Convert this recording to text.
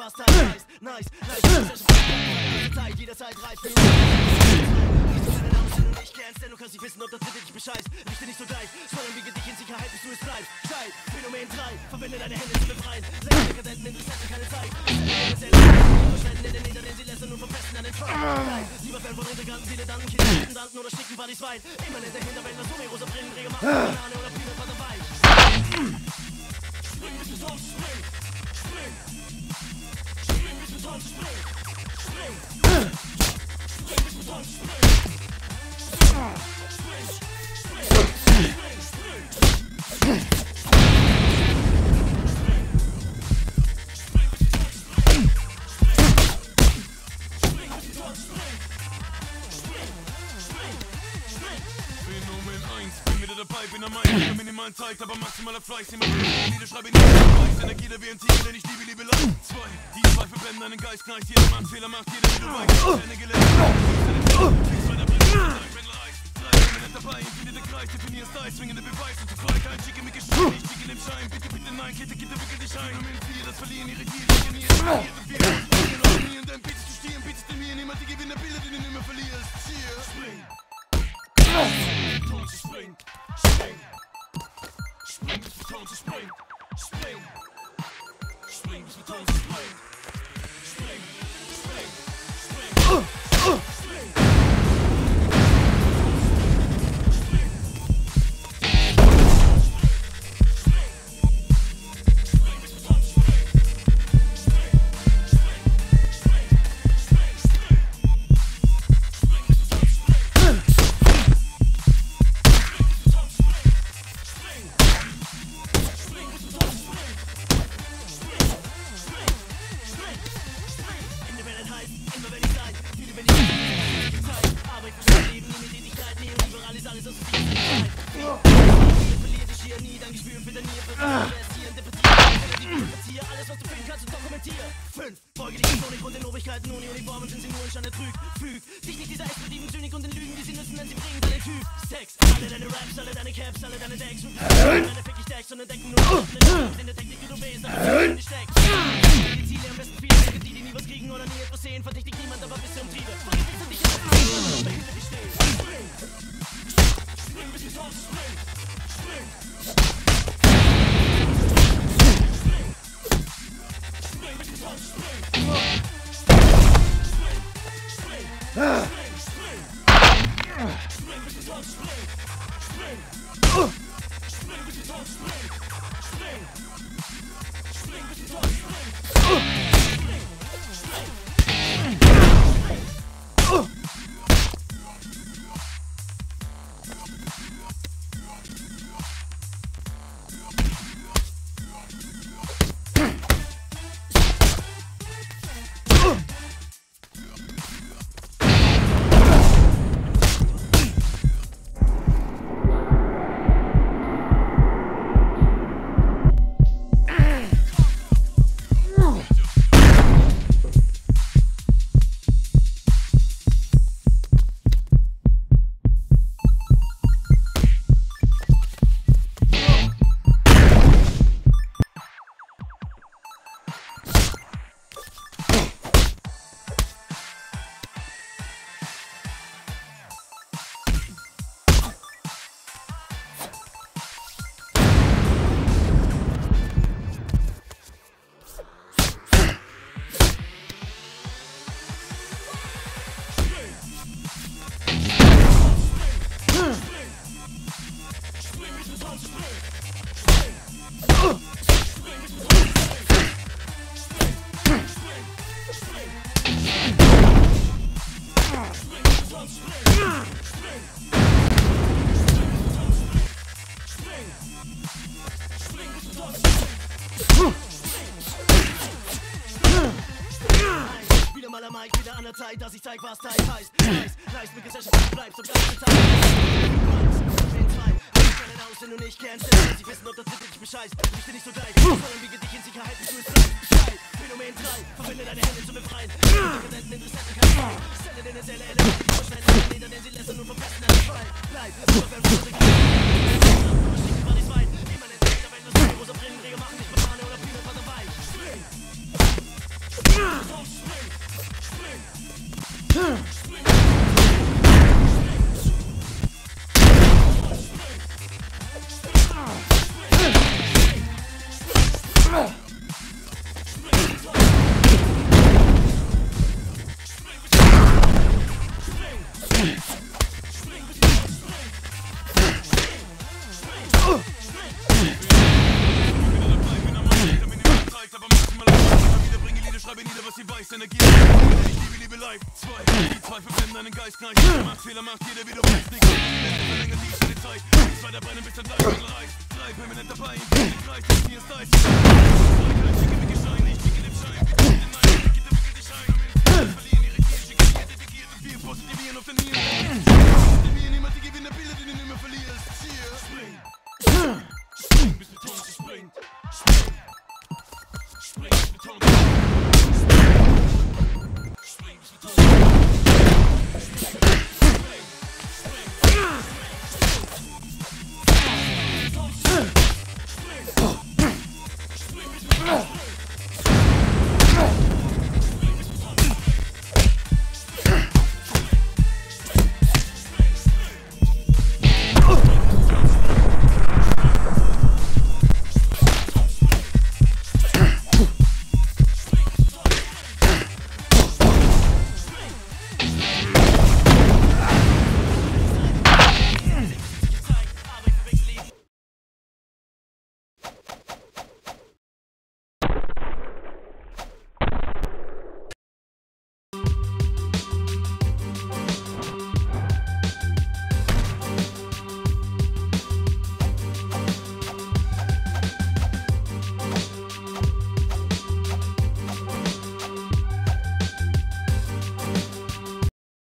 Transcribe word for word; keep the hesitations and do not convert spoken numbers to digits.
Spaß, Teil, nice, nice, nice, Zeit, jederzeit reif für deine Namen sind und ich kennst, denn du kannst nicht wissen, ob das dritte dich bescheißt. Richte nicht so gleich, sondern wiege dich in Sicherheit, bis du es bleibst. Schei, Phänomen drei, verwende deine Hände zu befreien. Länger Dekadenten, Interessenten, keine Zeit. Verschwenden in den Nieder, denn sie lästern und verpesten an den Feind. Lieber Fan von Integranten, Dilettanten, Kindergarten, Danten oder Schnicken, Partys wein. Immer nette Hinterwäldler, so rosa Brillenträger, machen Banane oder Peanut Butter dabei. Spring, bis du sonst spring, spring. Spring, bis du sonst spring, spring. Spring, bis du sonst spring. Spring, spring, spring, spring, spring. Dabei bin am meisten, der minimalen Zeit, aber maximaler Fleiß. Jemand Lieder schreibe nicht, weiß, Energie der W N T, denn ich liebe, liebe Leid. Zwei, die zwei verbrennen einen Geist, knallt, jeder macht Fehler, macht jeder, wie du weißt. Deine Gelände, links weiter bringen, drei Pendler Eis. Drei Pendler dabei, infinite Kreis, definier Style, zwingende Beweis. Und zu frei, kein schicke mich Schein, ich schicke den Schein. Bitte, bitte, nein, Kette, Kette, wickel dich ein. Moment, vier, das Verlieren, irritiert, geniert, irritiert, wir, und dann bietest du stehen, bietest du mir, niemand die Gewinner, Bilder, die du immer verlierst. Cheer, spring. Ton zu springen, spring. Spring, bis wir Ton zu springen, spring. Spring, bis wir Ton zu springen. Spring, spring, spring, spring, spring. Wieder mal am Mic, wieder an der Zeit, dass ich zeig, was Zeit heißt. Nice, nice, mit Gesellschaft bleibst und bleibst mit Zeit. Aus, wenn du nicht kennst, denn du kannst nicht wissen, ob das dritte dich bescheißt. Richte nicht so gleich, sondern wiege dich in Sicherheit, bis du es bleibst. Schei, Phänomen drei, verwende deine Hände zu befreien. Dekadenten, Interessenten, keine Zeit. Sende deine Zelle, Elemente, die verschwenden in den Nieder, denn sie lästern nur verpesten an den Schwein. Bleib, nur wenn wir unsere Grenzen überschicken, war dies weit. Immer in der Welt, wenn das rosa Brillenträger machen nicht Banane oder Peanut Butter dabei. Spring! was sie weiß, Energie, ich liebe, liebe live. Zwei, die zwei verbrennen deinen Geist gleich. Jeder macht Fehler, macht jeder, wie du weißt. Nicht verlängert die seine Zeit. Ich war dabei, bis dann gleich reist. Drei permanent dabei, in diesem Kreis, das hier ist Eis.